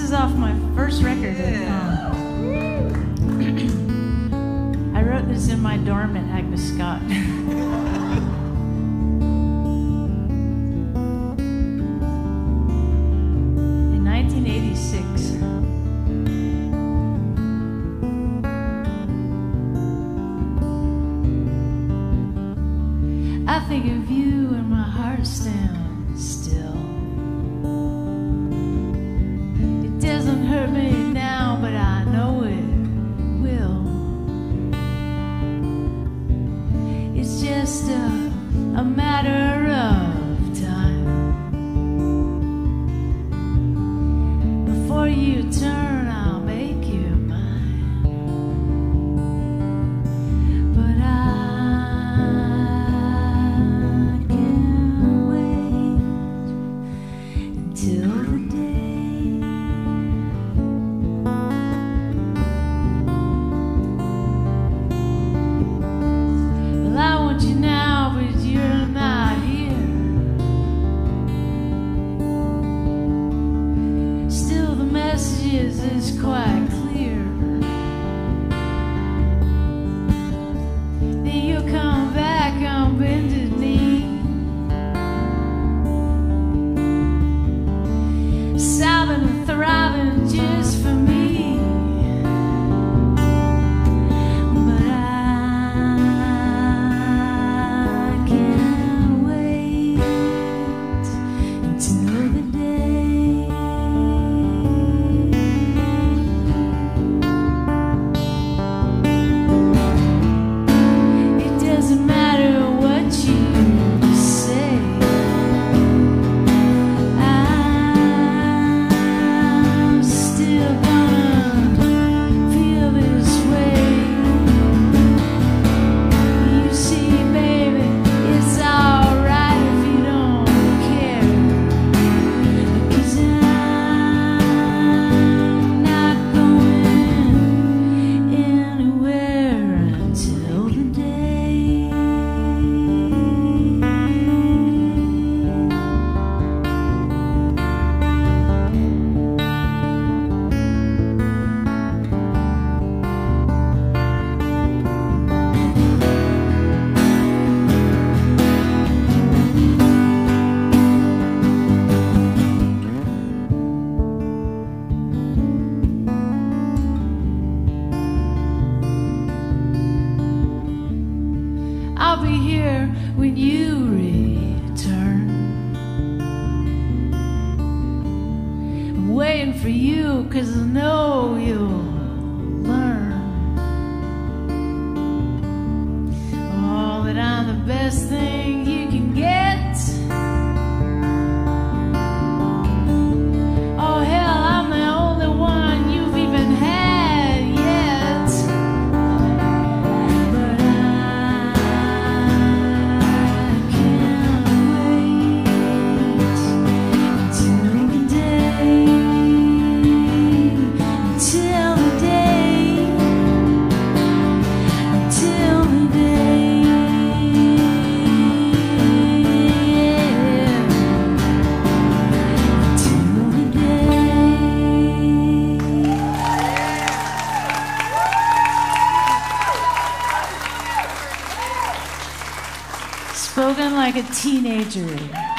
is off my first record. I wrote this in my dorm at Agnes Scott. In 1986. I think of you and my heart stands still. It doesn't hurt me now, but I know it will. It's just a matter of time before you turn. I'll make you mine, but I can't wait until the day. Well, I want you now, but you're not here. Still, the message is quite clear. Then you'll come back on bended knee, sobbing and thriving just for me. But I can't wait until the day. It doesn't matter what you say, I'm still gonna feel this way. You see, baby, it's alright if you don't care, 'cause I'm not going anywhere until the day. I'll be here when you return. I'm waiting for you, 'cause I know you'll learn. Oh, that I'm the best thing you can get. Oh, hell, I'm the only one you've even had yet. But I can't wait until the day, until the day, until the day, until the day. Spoken like a teenager.